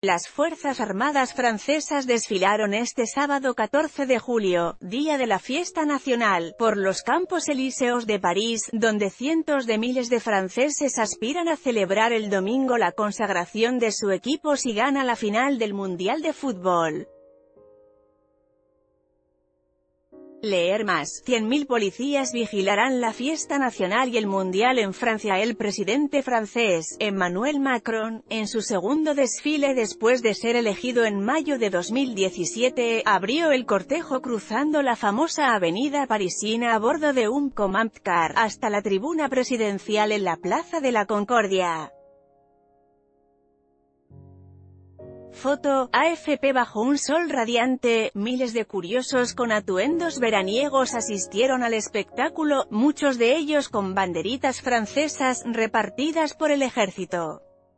Las Fuerzas Armadas francesas desfilaron este sábado 14 de julio, día de la fiesta nacional, por los Campos Elíseos de París, donde cientos de miles de franceses aspiran a celebrar el domingo la consagración de su equipo si gana la final del Mundial de Fútbol. Leer más. 100.000 policías vigilarán la fiesta nacional y el mundial en Francia. El presidente francés, Emmanuel Macron, en su segundo desfile después de ser elegido en mayo de 2017, abrió el cortejo cruzando la famosa avenida parisina a bordo de un Command Car, hasta la tribuna presidencial en la Plaza de la Concordia. Foto, AFP. Bajo un sol radiante, miles de curiosos con atuendos veraniegos asistieron al espectáculo, muchos de ellos con banderitas francesas, repartidas por el ejército.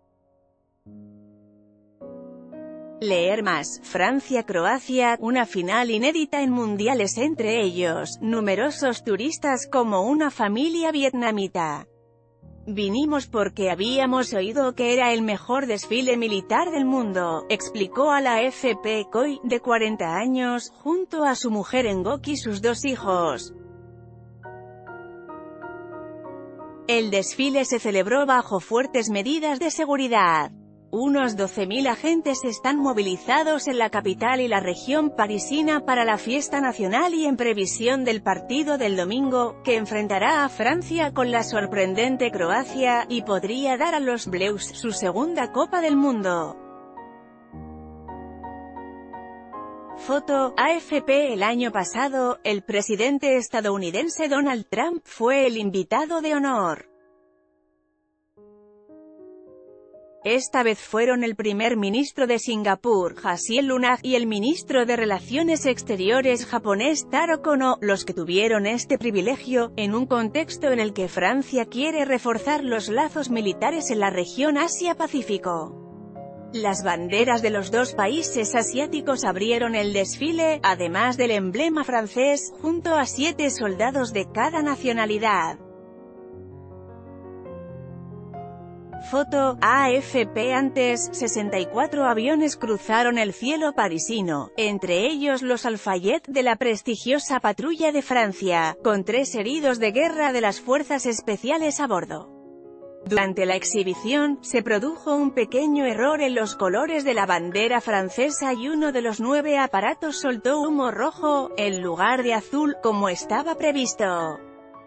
Leer más. Francia-Croacia, una final inédita en mundiales, entre ellos, numerosos turistas como una familia vietnamita. Vinimos porque habíamos oído que era el mejor desfile militar del mundo, explicó a la AFP Coy, de 40 años, junto a su mujer Ngoc y sus dos hijos. El desfile se celebró bajo fuertes medidas de seguridad. Unos 12.000 agentes están movilizados en la capital y la región parisina para la fiesta nacional y en previsión del partido del domingo, que enfrentará a Francia con la sorprendente Croacia, y podría dar a los Bleus su segunda Copa del Mundo. Foto, AFP. El año pasado, el presidente estadounidense Donald Trump fue el invitado de honor. Esta vez fueron el primer ministro de Singapur, Jacinth Lunag, y el ministro de Relaciones Exteriores japonés Taro Kono, los que tuvieron este privilegio, en un contexto en el que Francia quiere reforzar los lazos militares en la región Asia-Pacífico. Las banderas de los dos países asiáticos abrieron el desfile, además del emblema francés, junto a 7 soldados de cada nacionalidad. Foto, AFP. Antes, 64 aviones cruzaron el cielo parisino, entre ellos los Lafayette de la prestigiosa Patrulla de Francia, con 3 heridos de guerra de las fuerzas especiales a bordo. Durante la exhibición, se produjo un pequeño error en los colores de la bandera francesa y uno de los 9 aparatos soltó humo rojo, en lugar de azul, como estaba previsto.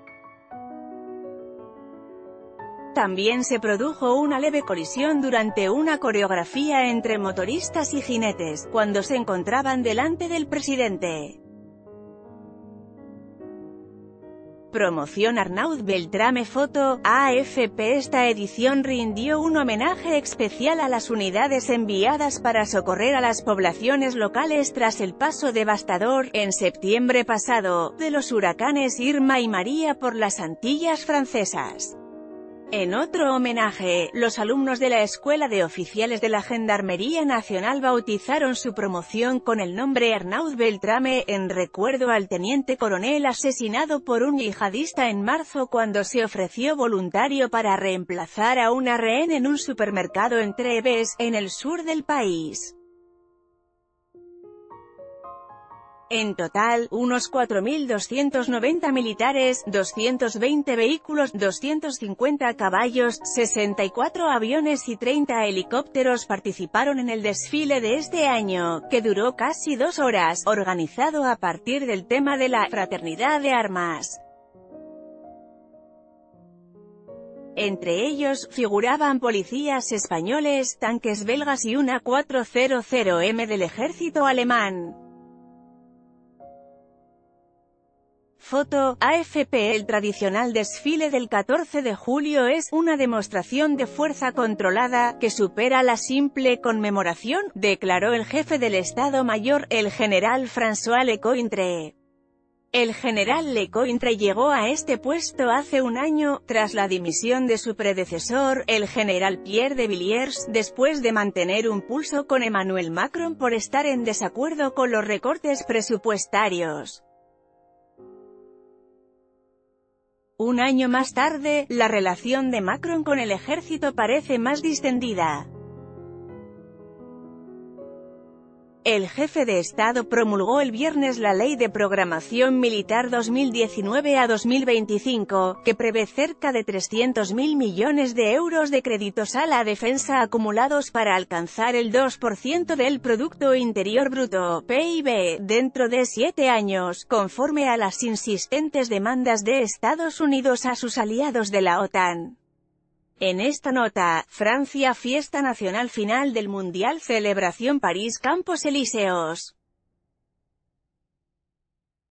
También se produjo una leve colisión durante una coreografía entre motoristas y jinetes, cuando se encontraban delante del presidente. Promoción Arnaud Beltrame. Foto, AFP. Esta edición rindió un homenaje especial a las unidades enviadas para socorrer a las poblaciones locales tras el paso devastador, en septiembre pasado, de los huracanes Irma y María por las Antillas francesas. En otro homenaje, los alumnos de la Escuela de Oficiales de la Gendarmería Nacional bautizaron su promoción con el nombre Arnaud Beltrame, en recuerdo al teniente coronel asesinado por un yihadista en marzo cuando se ofreció voluntario para reemplazar a una rehén en un supermercado en Treves, en el sur del país. En total, unos 4.290 militares, 220 vehículos, 250 caballos, 64 aviones y 30 helicópteros participaron en el desfile de este año, que duró casi 2 horas, organizado a partir del tema de la fraternidad de armas. Entre ellos, figuraban policías españoles, tanques belgas y una 400M del ejército alemán. Foto, AFP. El tradicional desfile del 14 de julio es una demostración de fuerza controlada, que supera la simple conmemoración, declaró el jefe del Estado Mayor, el general François Lecointre. El general Lecointre llegó a este puesto hace un año, tras la dimisión de su predecesor, el general Pierre de Villiers, después de mantener un pulso con Emmanuel Macron por estar en desacuerdo con los recortes presupuestarios. Un año más tarde, la relación de Macron con el ejército parece más distendida. El jefe de Estado promulgó el viernes la Ley de Programación Militar 2019 a 2025, que prevé cerca de 300.000 millones de euros de créditos a la defensa acumulados para alcanzar el 2% del Producto Interior Bruto, PIB, dentro de 7 años, conforme a las insistentes demandas de Estados Unidos a sus aliados de la OTAN. En esta nota, Francia fiesta nacional final del Mundial celebración París Campos Elíseos.